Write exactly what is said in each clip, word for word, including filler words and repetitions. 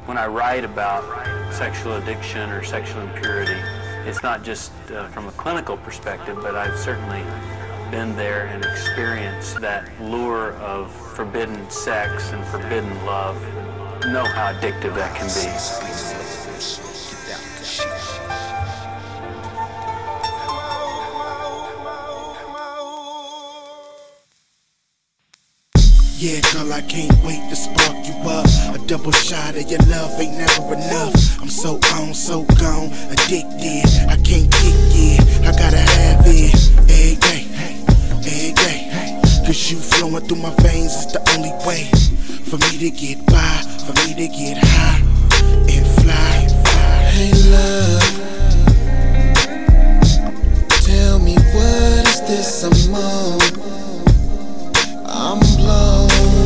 When I write about sexual addiction or sexual impurity, it's not just uh, from a clinical perspective, but I've certainly been there and experienced that lure of forbidden sex and forbidden love. Know how addictive that can be. Yeah, girl, I can't wait to spark you up. A double shot of your love ain't never enough. I'm so on, so gone, addicted. I can't kick it, I gotta have it every day, every day. Cause you flowing through my veins is the only way for me to get by, for me to get high and fly. Hey love, tell me what is this I'm on? I'm blown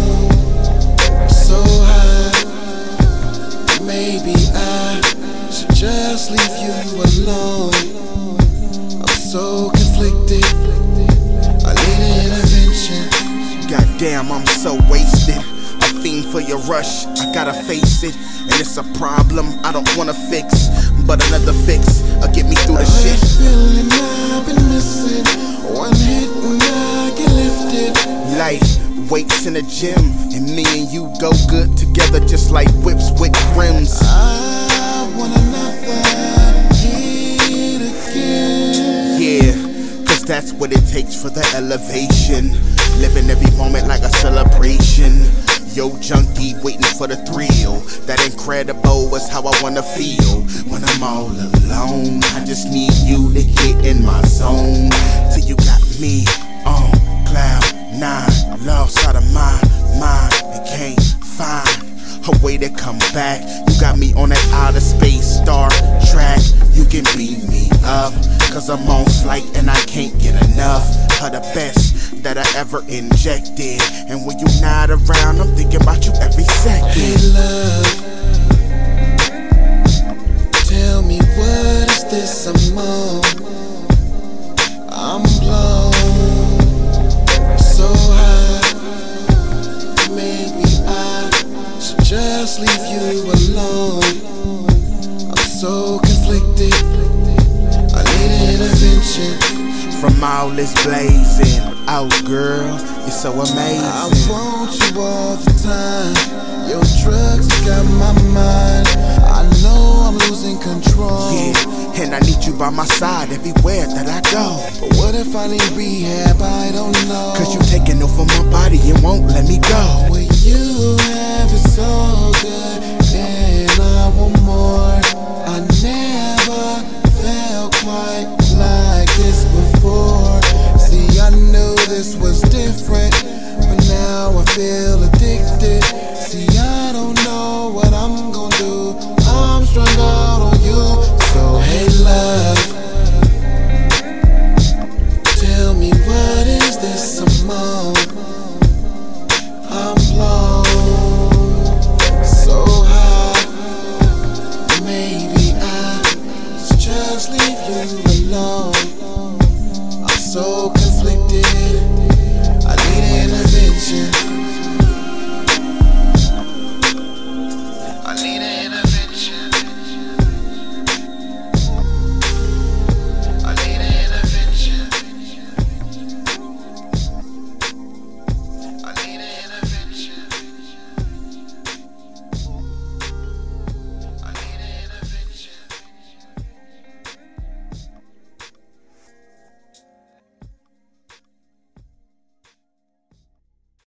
so high. Maybe I should just leave you alone. I'm so conflicted, I need an intervention. Goddamn, I'm so wasted. A fiend for your rush, I gotta face it. And it's a problem I don't wanna fix, but another fix will get me through the shit. That feeling I've been missing, one hit and I get lifted. Light weights in the gym, and me and you go good together just like whips with rims. I want another hit again. Yeah, cause that's what it takes for the elevation. Living every moment like a celebration. Yo, junkie, waiting for the thrill. That incredible is how I wanna feel. When I'm all alone, I just need you to get in my zone. Till you got me on cloud nine, lost out of my mind and can't find a way to come back. You got me on that outer space Star Trek. You can beat me up, cause I'm on flight and I can't get enough of the best that I ever injected. And when you're not around, I'm thinking about you every second. Hey love, tell me what is this I'm on? I'm blown so high. Maybe I should just leave you alone. I'm so conflicted, I need an intervention. From all this blazing, oh girl, you're so amazing. I want you all the time. Your drugs got my mind. I know I'm losing control. Yeah, and I need you by my side everywhere that I go. But what if I need rehab? I don't know. Cause you taking over my body and won't let me go. Will you have